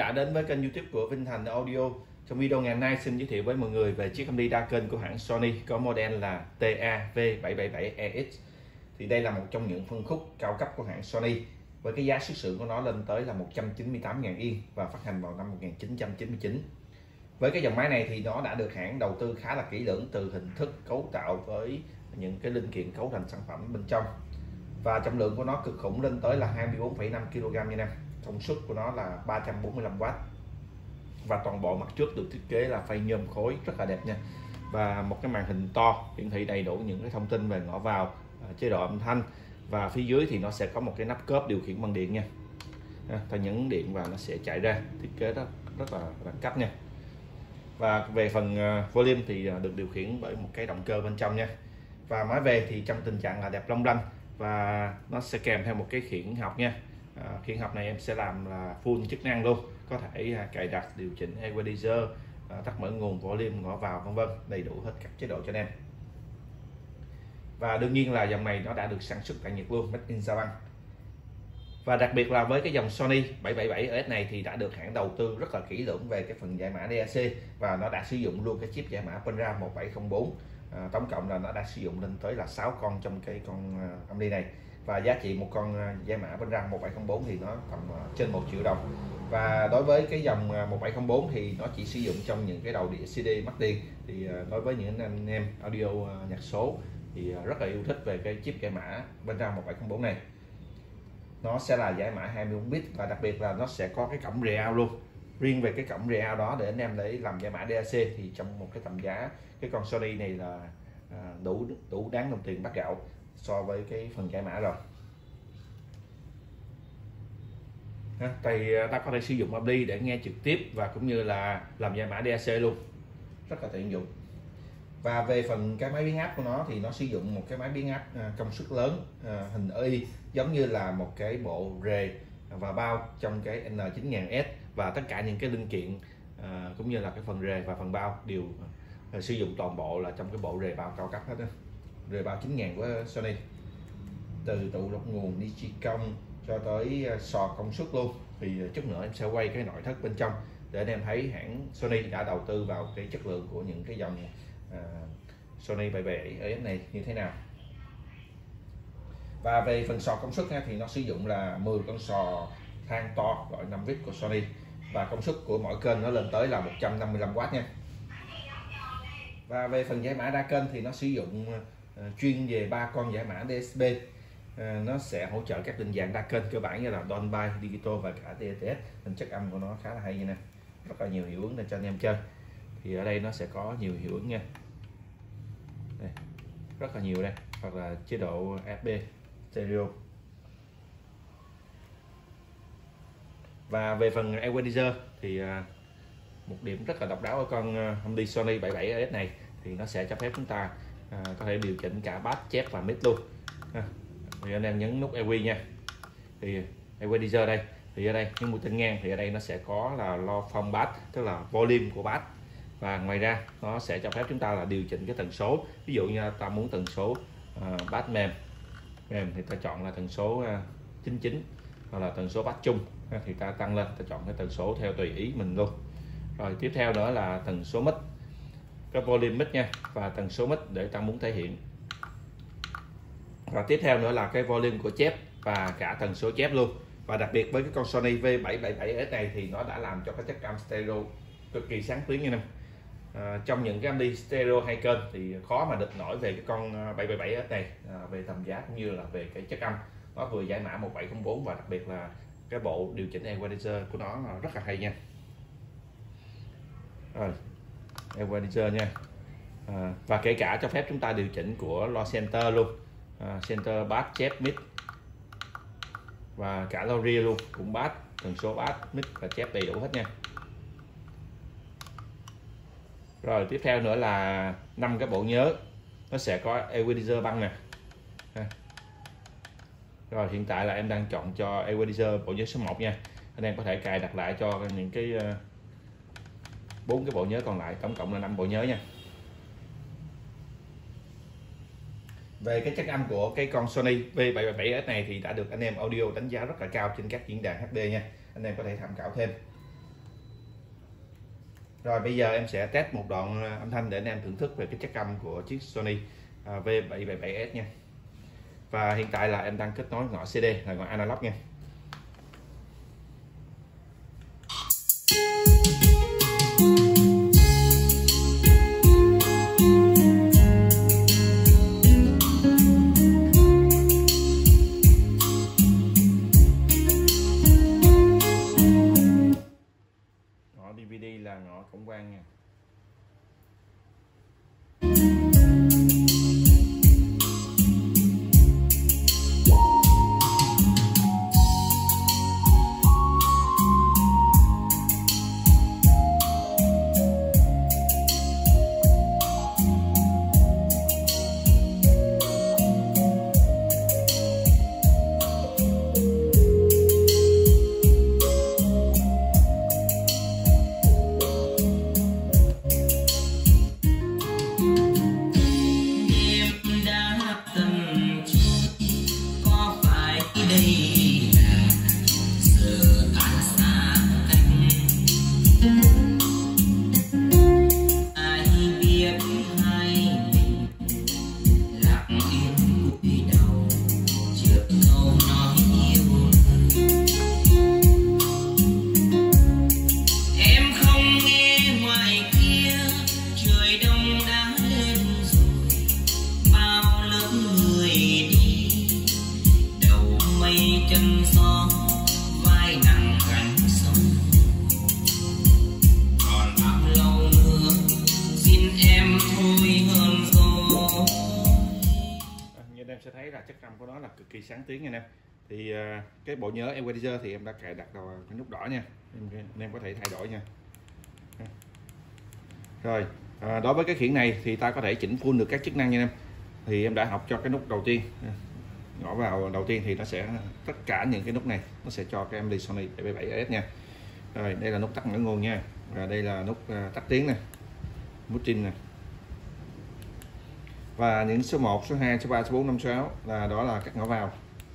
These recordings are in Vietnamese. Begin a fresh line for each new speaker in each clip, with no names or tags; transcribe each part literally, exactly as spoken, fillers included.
đã đến với kênh YouTube của Vinh Thành Audio. Trong video ngày hôm nay xin giới thiệu với mọi người về chiếc âm ly đa kênh của hãng Sony có model là T A V bảy bảy bảy E X. Thì đây là một trong những phân khúc cao cấp của hãng Sony với cái giá xuất xưởng của nó lên tới là một trăm chín mươi tám nghìn yên và phát hành vào năm một nghìn chín trăm chín mươi chín. Với cái dòng máy này thì nó đã được hãng đầu tư khá là kỹ lưỡng từ hình thức cấu tạo với những cái linh kiện cấu thành sản phẩm bên trong. Và trọng lượng của nó cực khủng lên tới là hai mươi bốn phẩy năm ki lô gam nha. Công suất của nó là ba trăm bốn mươi lăm oát. Và toàn bộ mặt trước được thiết kế là phay nhôm khối rất là đẹp nha. Và một cái màn hình to hiển thị đầy đủ những cái thông tin về ngõ vào, chế độ âm thanh. Và phía dưới thì nó sẽ có một cái nắp cốp điều khiển bằng điện nha. Ta nhấn điện và nó sẽ chạy ra, thiết kế rất rất là đẳng cấp nha. Và về phần volume thì được điều khiển bởi một cái động cơ bên trong nha. Và máy về thì trong tình trạng là đẹp long lanh và nó sẽ kèm theo một cái khiển học nha. À, khiển học này em sẽ làm là full chức năng luôn, có thể à, cài đặt, điều chỉnh equalizer, à, tắt mở nguồn, volume, ngõ vào vân vân, đầy đủ hết các chế độ cho anh em. Và đương nhiên là dòng này nó đã được sản xuất tại Nhật luôn, made in Japan. Và đặc biệt là với cái dòng Sony bảy bảy bảy E X này thì đã được hãng đầu tư rất là kỹ lưỡng về cái phần giải mã D A C và nó đã sử dụng luôn cái chip giải mã Penra một bảy không bốn. À, tổng cộng là nó đã sử dụng lên tới là sáu con trong cái con uh, âm ly này. Và giá trị một con uh, giải mã Penra một bảy không bốn thì nó tầm uh, trên một triệu đồng. Và đối với cái dòng uh, một bảy không bốn thì nó chỉ sử dụng trong những cái đầu đĩa C D mắc tiền. Thì uh, đối với những anh em audio uh, nhạc số thì uh, rất là yêu thích về cái chip giải mã Penra một bảy không bốn này. Nó sẽ là giải mã hai mươi bốn bit và đặc biệt là nó sẽ có cái cổng real luôn. Riêng về cái cổng real đó để anh em để làm giải mã D A C thì trong một cái tầm giá cái con Sony này là à, đủ đủ đáng đồng tiền bát gạo so với cái phần giải mã rồi. Thì ta có thể sử dụng âm ly để nghe trực tiếp và cũng như là làm giải mã D A C luôn, rất là tiện dụng. Và về phần cái máy biến áp của nó thì nó sử dụng một cái máy biến áp công suất lớn, à, hình Y, giống như là một cái bộ rề và bao trong cái N chín nghìn S, và tất cả những cái linh kiện à, cũng như là cái phần rề và phần bao đều à, sử dụng toàn bộ là trong cái bộ rề bao cao cấp hết đó. Rề bao chín nghìn của Sony, từ tụ lọc nguồn, đi chi công cho tới sò công suất luôn. Thì chút nữa em sẽ quay cái nội thất bên trong để anh em thấy hãng Sony đã đầu tư vào cái chất lượng của những cái dòng à, Sony bảy bảy bảy E X này như thế nào. Và về phần sò công suất ha, thì nó sử dụng là mười con sò than to loại năm vít của Sony và công suất của mỗi kênh nó lên tới là một trăm năm mươi lăm oát nha. Và về phần giải mã đa kênh thì nó sử dụng uh, chuyên về ba con giải mã D S B. Uh, nó sẽ hỗ trợ các định dạng đa kênh cơ bản như là Dolby Digital và cả D T S. Nên chất âm của nó khá là hay như nè, rất là nhiều hiệu ứng để cho anh em chơi. Thì ở đây nó sẽ có nhiều hiệu ứng nha, đây, rất là nhiều đây, hoặc là chế độ F B stereo. Và về phần equalizer thì một điểm rất là độc đáo ở con âm ly Sony bảy bảy bảy E X này thì nó sẽ cho phép chúng ta có thể điều chỉnh cả bass, chép và mid luôn. Thì anh em nhấn nút E Q nha, thì equalizer đây thì ở đây những mũi tên ngang thì ở đây nó sẽ có là lo phong bass, tức là volume của bass. Và ngoài ra nó sẽ cho phép chúng ta là điều chỉnh cái tần số, ví dụ như ta muốn tần số uh, bass mềm mềm thì ta chọn là tần số uh, chín mươi chín, hoặc là tần số bass chung thì ta tăng lên, ta chọn cái tần số theo tùy ý mình luôn. Rồi tiếp theo nữa là tần số mic, cái volume mic nha, và tần số mic để ta muốn thể hiện. Và tiếp theo nữa là cái volume của chép và cả tần số chép luôn. Và đặc biệt với cái con Sony V bảy bảy bảy E X này thì nó đã làm cho cái chất âm stereo cực kỳ sáng tiếng như năm. À, trong những cái âm ly stereo hai kênh thì khó mà địch nổi về cái con bảy bảy bảy E X này, à, về tầm giá cũng như là về cái chất âm. Nó vừa giải mã một bảy không bốn và đặc biệt là cái bộ điều chỉnh equalizer của nó rất là hay nha. Rồi, equalizer nha, à, và kể cả cho phép chúng ta điều chỉnh của loa center luôn, à, center, bass, chép, mid và cả loa rear luôn, cũng bass, tần số bass, mid và chép đầy đủ hết nha. Rồi tiếp theo nữa là năm cái bộ nhớ, nó sẽ có equalizer băng nè. Rồi hiện tại là em đang chọn cho equalizer bộ nhớ số một nha. Anh em có thể cài đặt lại cho những cái bốn cái bộ nhớ còn lại, tổng cộng là năm bộ nhớ nha. Về cái chất âm của cái con Sony V bảy bảy bảy E X này thì đã được anh em audio đánh giá rất là cao trên các diễn đàn H D nha. Anh em có thể tham khảo thêm. Rồi bây giờ em sẽ test một đoạn âm thanh để anh em thưởng thức về cái chất âm của chiếc Sony V bảy bảy bảy S nha. Và hiện tại là em đang kết nối ngõ xê đê là ngõ analog nha. Ngõ đê vê đê là ngõ cổng quang nha.
Chân gió vai nặng gánh sông, còn bao lâu nữa xin em thôi hơn rồi.
À, như em sẽ thấy là chất âm của nó là cực kỳ sáng tiếng nha em. Thì uh, cái bộ nhớ equalizer thì em đã cài đặt vào cái nút đỏ nha, em, anh em có thể thay đổi nha. Rồi à, đối với cái khiển này thì ta có thể chỉnh full được các chức năng nha em. Thì em đã học cho cái nút đầu tiên, ngõ vào đầu tiên thì nó sẽ tất cả những cái nút này nó sẽ cho các em đi Sony bảy bảy bảy S nha. Rồi đây là nút tắt ngỡ nguồn nha, và đây là nút uh, tắt tiếng này, nút trên này, và những số một, số hai, số ba, số bốn, năm, số sáu là đó là các ngõ vào.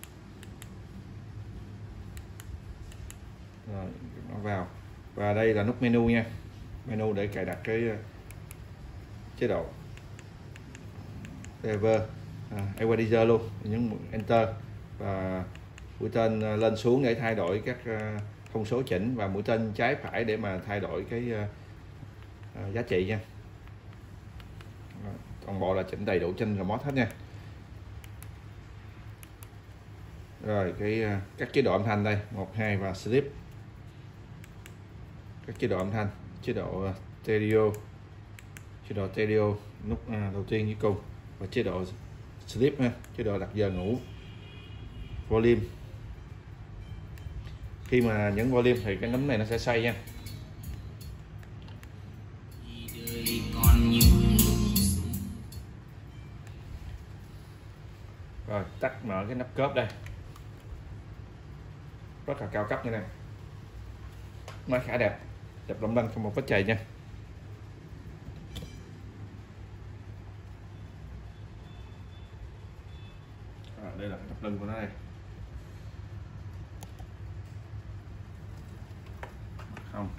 Rồi, ngõ vào, và đây là nút menu nha, menu để cài đặt cái uh, chế độ driver, à, equalizer luôn, nhấn enter và mũi tên lên xuống để thay đổi các uh, thông số chỉnh, và mũi tên trái phải để mà thay đổi cái uh, uh, giá trị nha. Toàn bộ là chỉnh đầy đủ trên remote hết nha. Rồi cái uh, các chế độ âm thanh đây, một, hai và sleep. Các chế độ âm thanh, chế độ uh, stereo, chế độ stereo nút uh, đầu tiên với cùng, và chế độ sleep ha, chế độ đặt giờ ngủ. Volume, khi mà nhấn volume thì cái nấm này nó sẽ xoay nha. Rồi tắt mở cái nắp cốp đây, rất là cao cấp như này, máy khá đẹp, đẹp long lanh không một vết chày nha. À, đây là cái nắp lưng của nó đây, không,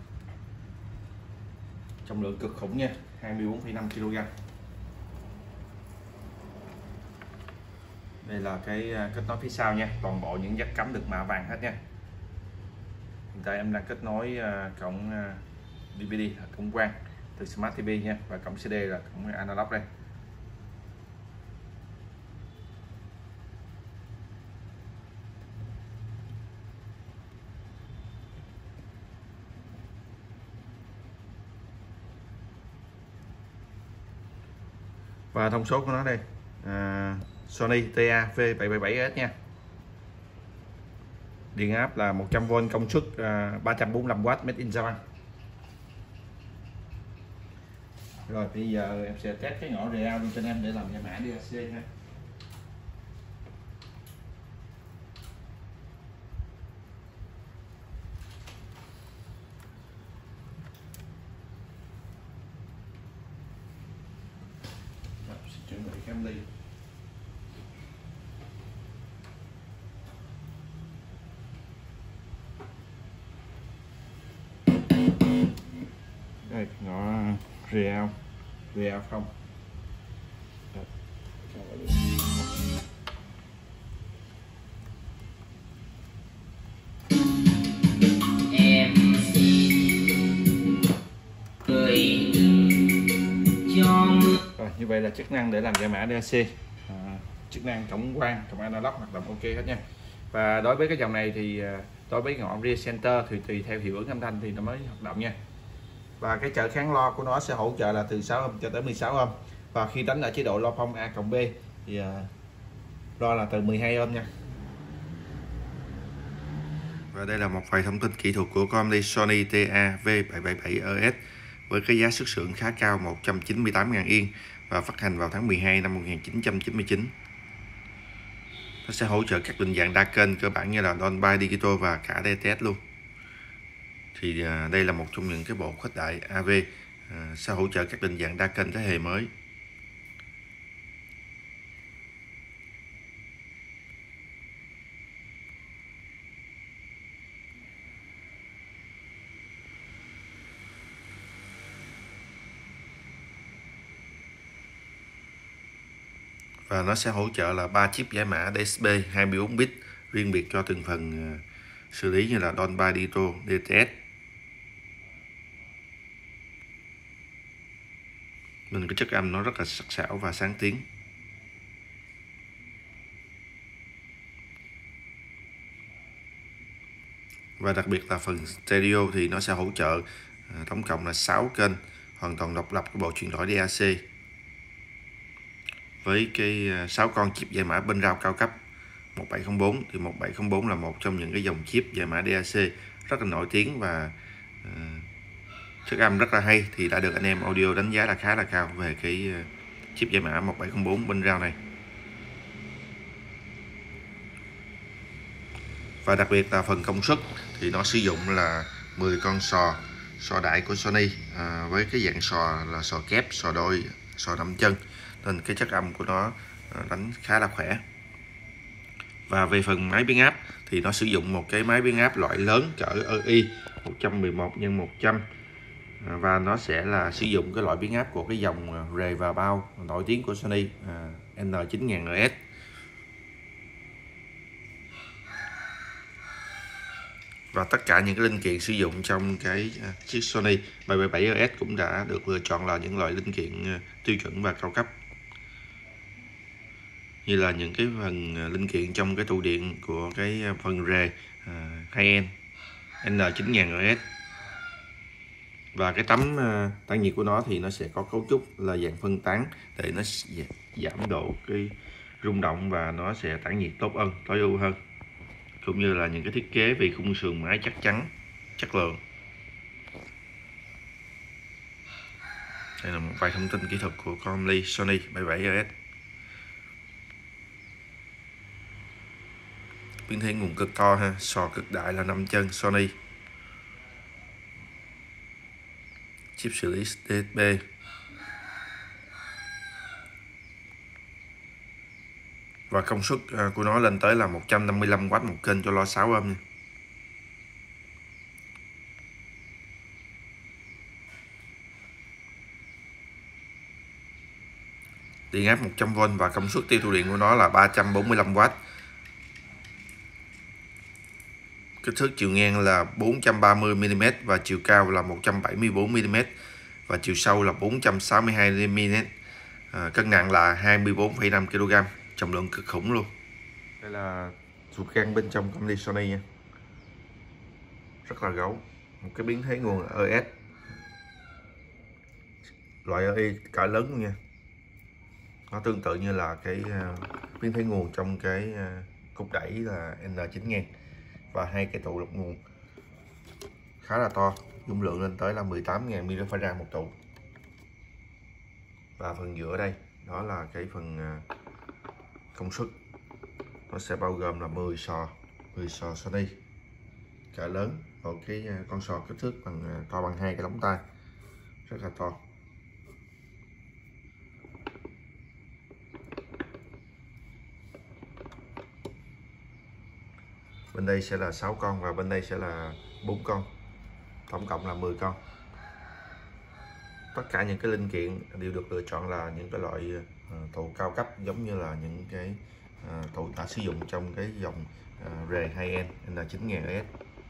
trọng lượng cực khủng nha, hai mươi bốn phẩy năm ki lô gam. Đây là cái kết nối phía sau nha, toàn bộ những jack cắm được mạ vàng hết nha. Hiện tại em đang kết nối cổng đê vê đê, cổng quang từ Smart ti vi nha, và cổng xê đê là cổng analog đây. Và thông số của nó đây, à, Sony tê a V bảy bảy bảy S nha. Điện áp là một trăm vôn, công suất à, ba trăm bốn mươi lăm oát, made in Japan. Rồi bây giờ em sẽ test cái ngõ real luôn cho anh em để làm giải mã đê a xê ha. Chuẩn bị cam ly. Đây. Đây, ngõ Real Real không.
Em xin cười cho mưa.
Rồi, như vậy là chức năng để làm giải mã đê xê, à, chức năng tổng quan, tổng analog hoạt động ok hết nha. Và đối với cái dòng này thì đối với ngọn rear center thì tùy theo hiệu ứng âm thanh thì nó mới hoạt động nha. Và cái trở kháng lo của nó sẽ hỗ trợ là từ sáu ohm cho tới mười sáu ohm. Và khi đánh ở chế độ lo phong A cộng B thì uh, lo là từ mười hai ohm nha. Và đây là một vài thông tin kỹ thuật của con đi Sony T A V bảy bảy bảy E S với cái giá xuất xưởng khá cao một trăm chín mươi tám nghìn yên và phát hành vào tháng mười hai năm một nghìn chín trăm chín mươi chín. Nó sẽ hỗ trợ các định dạng đa kênh cơ bản như là Dolby Digital và cả đê tê ét luôn. Thì uh, đây là một trong những cái bộ khuếch đại a vê uh, sẽ hỗ trợ các định dạng đa kênh thế hệ mới. Và nó sẽ hỗ trợ là ba chip giải mã đê ét pê hai mươi bốn bit riêng biệt cho từng phần uh, xử lý như là Dolby Digital, đê tê ét. Nên cái chất âm nó rất là sắc sảo và sáng tiếng. Và đặc biệt là phần stereo thì nó sẽ hỗ trợ uh, tổng cộng là sáu kênh hoàn toàn độc lập của bộ chuyển đổi đê a xê. Với cái sáu con chip giải mã bên rao cao cấp một bảy không bốn thì một bảy không bốn là một trong những cái dòng chip giải mã đê a xê rất là nổi tiếng và uh, chất âm rất là hay, thì đã được anh em audio đánh giá là khá là cao về cái uh, chip giải mã một bảy không bốn bên rao này. Và đặc biệt là phần công suất thì nó sử dụng là mười con sò sò đại của Sony uh, với cái dạng sò là sò kép, sò đôi, sò năm chân, nên cái chất âm của nó đánh khá là khỏe. Và về phần máy biến áp thì nó sử dụng một cái máy biến áp loại lớn cỡ e i một trăm mười một nhân một trăm, và nó sẽ là sử dụng cái loại biến áp của cái dòng rề và bao nổi tiếng của Sony N chín nghìn E S. Và tất cả những cái linh kiện sử dụng trong cái chiếc Sony bảy bảy bảy E S cũng đã được lựa chọn là những loại linh kiện tiêu chuẩn và cao cấp, như là những cái phần linh kiện trong cái tụ điện của cái phần rề uh, high-end N chín nghìn E S. Và cái tấm uh, tản nhiệt của nó thì nó sẽ có cấu trúc là dạng phân tán để nó giảm độ cái rung động và nó sẽ tản nhiệt tốt hơn, tối ưu hơn, cũng như là những cái thiết kế về khung sườn máy chắc chắn, chất lượng. Đây là một vài thông tin kỹ thuật của con ly Sony bảy bảy E S. Biến thế nguồn cực to ha, sò cực đại là năm chân Sony. Chip xử lý đê ét pê. Và công suất của nó lên tới là một trăm năm mươi lăm oát một kênh cho lo sáu ohm nha. Điện áp một trăm vôn và công suất tiêu thụ điện của nó là ba trăm bốn mươi lăm oát. Kích thước chiều ngang là bốn trăm ba mươi mi li mét và chiều cao là một trăm bảy mươi tư mi li mét và chiều sâu là bốn trăm sáu mươi hai mi li mét. À, cân nặng là hai mươi tư phẩy năm ki lô gam, trọng lượng cực khủng luôn. Đây là ruột gan bên trong công ty Sony nha, rất là gấu. Một cái biến thế nguồn E S loại E I cỡ lớn luôn nha. Nó tương tự như là cái biến thế nguồn trong cái cục đẩy là N chín nghìn và hai cái tụ lọc nguồn khá là to, dung lượng lên tới là mười tám nghìn mi-li-farad một tụ. Và phần giữa đây đó là cái phần công suất, nó sẽ bao gồm là mười sò mười sò Sony cỡ lớn, một cái con sò kích thước bằng to bằng hai cái lóng tay, rất là to. Bên đây sẽ là sáu con và bên đây sẽ là bốn con, tổng cộng là mười con. tất cả những cái linh kiện đều được lựa chọn là những cái loại uh, tụ cao cấp, giống như là những cái uh, tụ đã sử dụng trong cái dòng uh, rề high-end N chín nghìn S.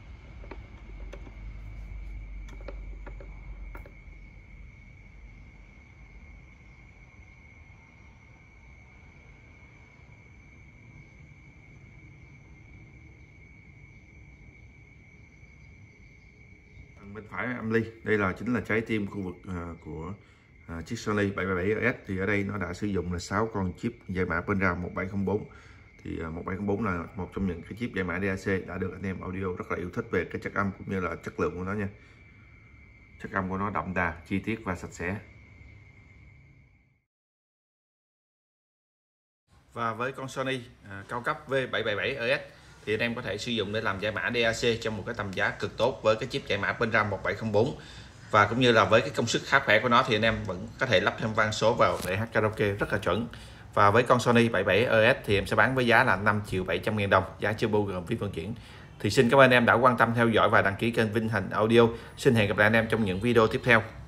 Bên phải âm ly, đây là chính là trái tim khu vực uh, của uh, chiếc Sony bảy bảy bảy S. Thì ở đây nó đã sử dụng là sáu con chip giải mã Penram một bảy không bốn. Thì uh, một bảy không bốn là một trong những cái chip giải mã đê a xê đã được anh em audio rất là yêu thích về cái chất âm cũng như là chất lượng của nó nha. Chất âm của nó đậm đà, chi tiết và sạch sẽ. Và với con Sony uh, cao cấp V bảy bảy bảy E S thì anh em có thể sử dụng để làm giải mã đê a xê trong một cái tầm giá cực tốt với cái chip giải mã Penram một bảy không bốn, và cũng như là với cái công suất khá khỏe của nó thì anh em vẫn có thể lắp thêm van số vào để hát karaoke rất là chuẩn. Và với con Sony bảy bảy bảy E S thì em sẽ bán với giá là năm triệu bảy trăm nghìn đồng, giá chưa bao gồm phí vận chuyển. Thì xin cảm ơn anh em đã quan tâm theo dõi và đăng ký kênh Vinh Thành Audio. Xin hẹn gặp lại anh em trong những video tiếp theo.